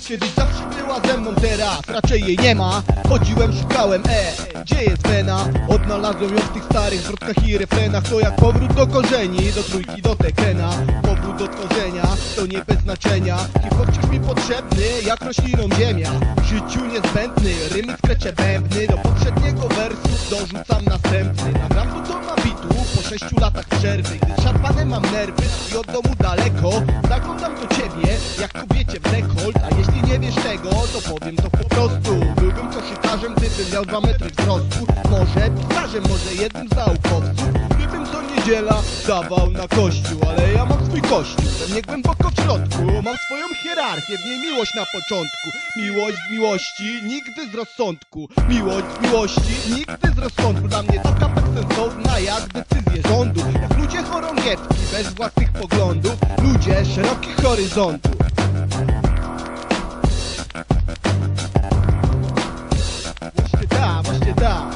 Kiedyś zawsze była ze mną, teraz raczej jej nie ma. Chodziłem, szukałem, gdzie jest wena? Odnalazłem ją w tych starych zwrotkach i refrenach. To jak powrót do korzeni, do trójki, do Tekena. Powrót do tworzenia, to nie bez znaczenia. Hip-hop wciąż mi potrzebny, jak roślinom ziemia. W życiu niezbędny, rymy skreczę bębny. Do poprzedniego wersu dorzucam następny. Nagram to na bitu po 6 latach przerwy. Gdy szarpane mam nerwy i od domu daleko, zaglądam do ciebie jak kobiecie w dekolt. A jeśli nie wiesz tego, to powiem to po prostu. Byłbym koszykarzem, gdybym miał 2 metry wzrostu. Może pisarzem, może jednym z naukowców. Gdybym co niedziela dawał na kościół. Ale ja mam swój kościół, we mnie głęboko w środku. Mam swoją hierarchię, w niej miłość na początku. Miłość z miłości, nigdy z rozsądku. Miłość z miłości, nigdy z rozsądku. Dla mnie taka bezsensowna jak decyzje rządu. Jak ludzie chorągiewki, bez własnych poglądów. Ludzie szerokich horyzontów. Właśnie tak.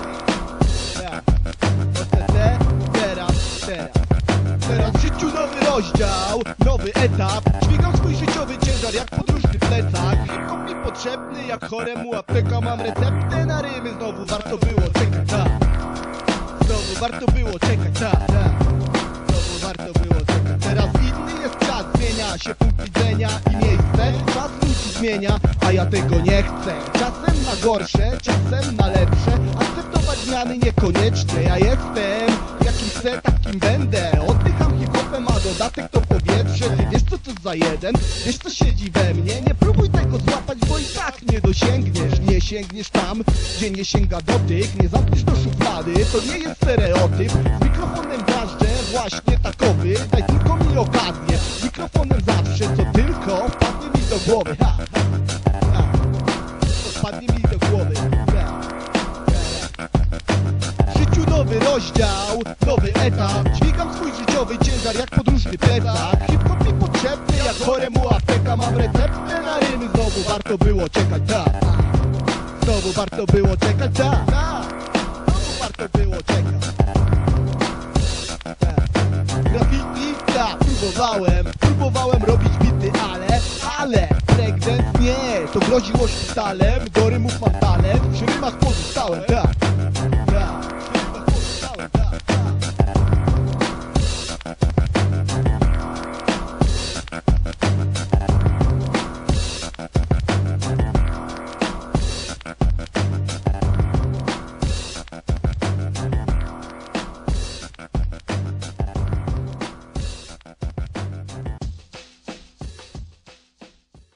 Teraz w życiu nowy rozdział, nowy etap. Dźwigam swój życiowy ciężar jak podróżny plecak. Hip-hop mi potrzebny jak choremu apteka. Mam receptę na rymy, znowu warto było czekać, Znowu warto było czekać, Znowu warto było czekać. Teraz inny jest czas, zmienia się punkt widzenia i miejsce. Czas ludzi zmienia, a ja tego nie chcę. Czasem na gorsze, czasem na lepsze. Akceptować zmiany niekoniecznie. Ja jestem jakim chcę, takim będę. Oddycham hip-hopem, a dodatek to powietrze. Ty wiesz co to za jeden? Wiesz co siedzi we mnie? Nie próbuj tego złapać, bo i tak nie dosięgniesz. Nie sięgniesz tam, gdzie nie sięga dotyk. Nie zamkniesz do szuflady, to nie jest stereotyp. Z mikrofonem miażdżę, właśnie takowy. Daj tylko mi okazję. Z mikrofonem zawsze, co tylko wpadnie mi do głowy. To wpadnie mi do głowy. W życiu nowy rozdział, nowy etap. Dźwigam swój życiowy ciężar jak podróżny plecak. Hip-hop mi potrzebny jak choremu apteka. Mam receptę na rymy, znowu warto było czekać, Znowu warto było czekać, Znowu warto było czekać. Graffiti, próbowałem robić bity, ale breakdance nie, to groziło szpitalem. Do rymów mam talent, przy rymach pozostałem,